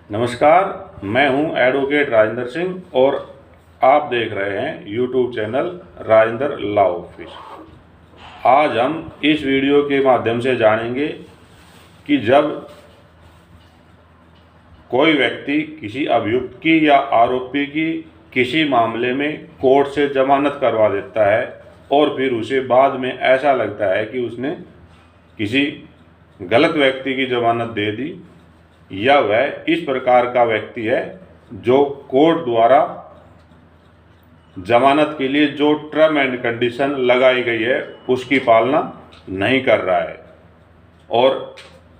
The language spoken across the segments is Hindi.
नमस्कार, मैं हूं एडवोकेट राजेंद्र सिंह और आप देख रहे हैं YouTube channel Rajendra law office. आज हम इस वीडियो के माध्यम से जानेंगे कि जब कोई व्यक्ति किसी अभियुक्त की या आरोपी की किसी मामले में कोर्ट से जमानत करवा देता है और फिर उसे बाद में ऐसा लगता है कि उसने किसी गलत व्यक्ति की जमानत दे दी या वह इस प्रकार का व्यक्ति है जो कोर्ट द्वारा जमानत के लिए जो टर्म एंड कंडीशन लगाई गई है उसकी पालना नहीं कर रहा है और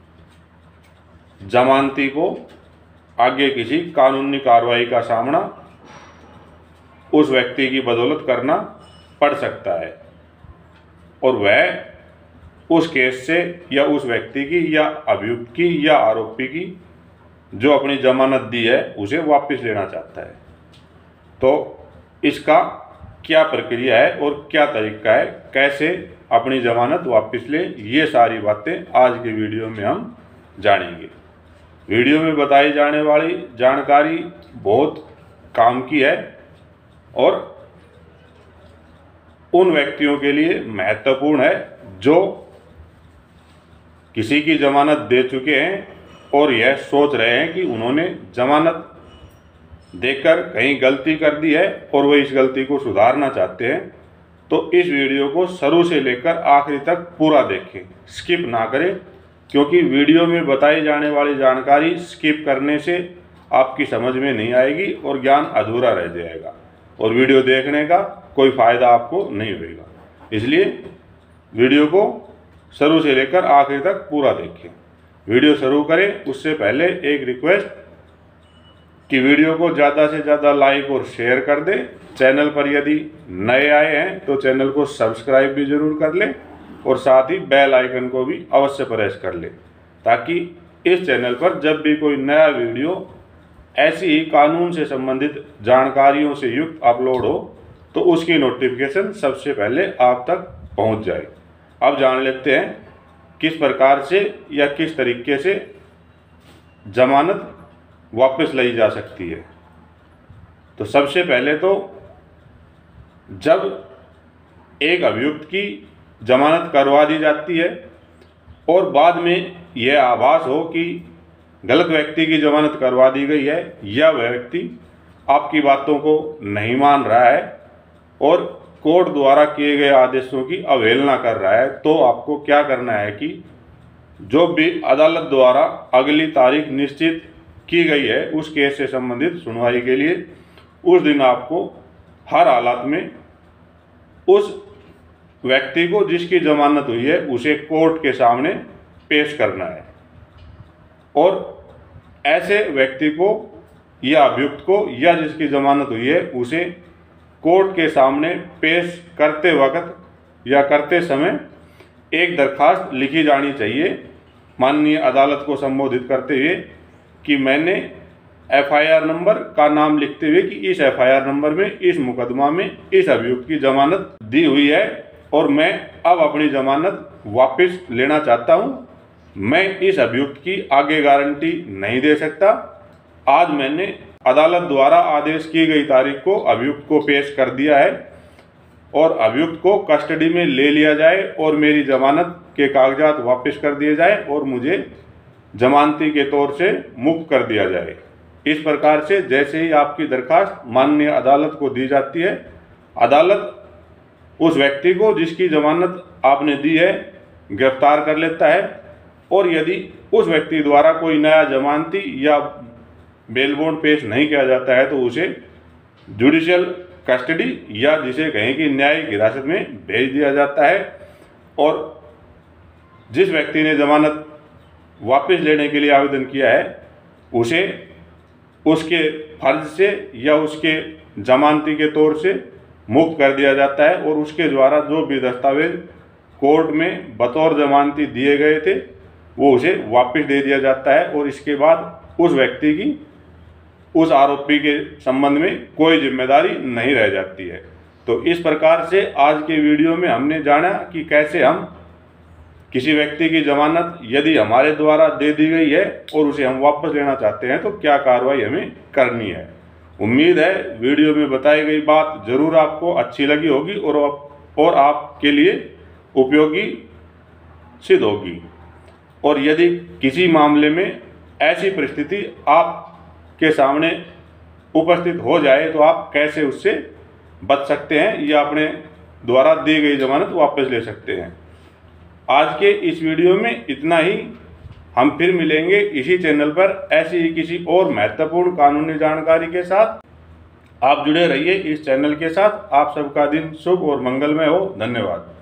जमानती को आगे किसी कानूनी कार्रवाई का सामना उस व्यक्ति की बदौलत करना पड़ सकता है और वह उस केस से या उस व्यक्ति की या अभियुक्त की या आरोपी की जो अपनी जमानत दी है उसे वापस लेना चाहता है। तो इसका क्या प्रक्रिया है और क्या तरीका है, कैसे अपनी जमानत वापस ले, ये सारी बातें आज के वीडियो में हम जानेंगे। वीडियो में बताई जाने वाली जानकारी बहुत काम की है और उन व्यक्तियों के लिए महत्वपूर्ण है जो किसी की जमानत दे चुके हैं और यह सोच रहे हैं कि उन्होंने जमानत देकर कहीं गलती कर दी है और वह इस गलती को सुधारना चाहते हैं। तो इस वीडियो को शुरू से लेकर आखिरी तक पूरा देखें, स्किप ना करें, क्योंकि वीडियो में बताई जाने वाली जानकारी स्किप करने से आपकी समझ में नहीं आएगी और ज्ञान अधूरा रह जाएगा और वीडियो देखने का कोई फ़ायदा आपको नहीं होगा। इसलिए वीडियो को शुरू से लेकर आखिर तक पूरा देखें। वीडियो शुरू करें उससे पहले एक रिक्वेस्ट कि वीडियो को ज़्यादा से ज़्यादा लाइक और शेयर कर दें। चैनल पर यदि नए आए हैं तो चैनल को सब्सक्राइब भी ज़रूर कर लें और साथ ही बेल आइकन को भी अवश्य प्रेस कर लें ताकि इस चैनल पर जब भी कोई नया वीडियो ऐसी ही कानून से संबंधित जानकारियों से युक्त अपलोड हो तो उसकी नोटिफिकेशन सबसे पहले आप तक पहुंच जाए। अब जान लेते हैं किस प्रकार से या किस तरीके से जमानत वापस ली जा सकती है। तो सबसे पहले तो जब एक अभियुक्त की जमानत करवा दी जाती है और बाद में यह आभास हो कि गलत व्यक्ति की जमानत करवा दी गई है या वह व्यक्ति आपकी बातों को नहीं मान रहा है और कोर्ट द्वारा किए गए आदेशों की अवहेलना कर रहा है, तो आपको क्या करना है कि जो भी अदालत द्वारा अगली तारीख निश्चित की गई है उस केस से संबंधित सुनवाई के लिए उस दिन आपको हर हालत में उस व्यक्ति को जिसकी जमानत हुई है उसे कोर्ट के सामने पेश करना है और ऐसे व्यक्ति को या अभियुक्त को या जिसकी जमानत हुई है उसे कोर्ट के सामने पेश करते वक्त या करते समय एक दरखास्त लिखी जानी चाहिए माननीय अदालत को संबोधित करते हुए कि मैंने एफआईआर नंबर का नाम लिखते हुए कि इस एफआईआर नंबर में इस मुकदमा में इस अभियुक्त की जमानत दी हुई है और मैं अब अपनी जमानत वापस लेना चाहता हूं। मैं इस अभियुक्त की आगे गारंटी नहीं दे सकता। आज मैंने अदालत द्वारा आदेश की गई तारीख को अभियुक्त को पेश कर दिया है और अभियुक्त को कस्टडी में ले लिया जाए और मेरी जमानत के कागजात वापस कर दिए जाए और मुझे जमानती के तौर से मुक्त कर दिया जाए। इस प्रकार से जैसे ही आपकी दरखास्त माननीय अदालत को दी जाती है, अदालत उस व्यक्ति को जिसकी जमानत आपने दी है गिरफ्तार कर लेता है और यदि उस व्यक्ति द्वारा कोई नया जमानती या बेल बॉन्ड पेश नहीं किया जाता है तो उसे जुडिशियल कस्टडी या जिसे कहें कि न्यायिक हिरासत में भेज दिया जाता है और जिस व्यक्ति ने जमानत वापस लेने के लिए आवेदन किया है उसे उसके फर्ज से या उसके जमानती के तौर से मुक्त कर दिया जाता है और उसके द्वारा जो भी दस्तावेज कोर्ट में बतौर जमानती दिए गए थे वो उसे वापस दे दिया जाता है और इसके बाद उस व्यक्ति की उस आरोपी के संबंध में कोई जिम्मेदारी नहीं रह जाती है। तो इस प्रकार से आज के वीडियो में हमने जाना कि कैसे हम किसी व्यक्ति की जमानत यदि हमारे द्वारा दे दी गई है और उसे हम वापस लेना चाहते हैं तो क्या कार्रवाई हमें करनी है। उम्मीद है वीडियो में बताई गई बात जरूर आपको अच्छी लगी होगी और आपके लिए उपयोगी सिद्ध होगी। और यदि किसी मामले में ऐसी परिस्थिति आपके सामने उपस्थित हो जाए तो आप कैसे उससे बच सकते हैं या अपने द्वारा दी गई जमानत वापस ले सकते हैं। आज के इस वीडियो में इतना ही। हम फिर मिलेंगे इसी चैनल पर ऐसी ही किसी और महत्वपूर्ण कानूनी जानकारी के साथ। आप जुड़े रहिए इस चैनल के साथ। आप सबका दिन शुभ और मंगलमय हो। धन्यवाद।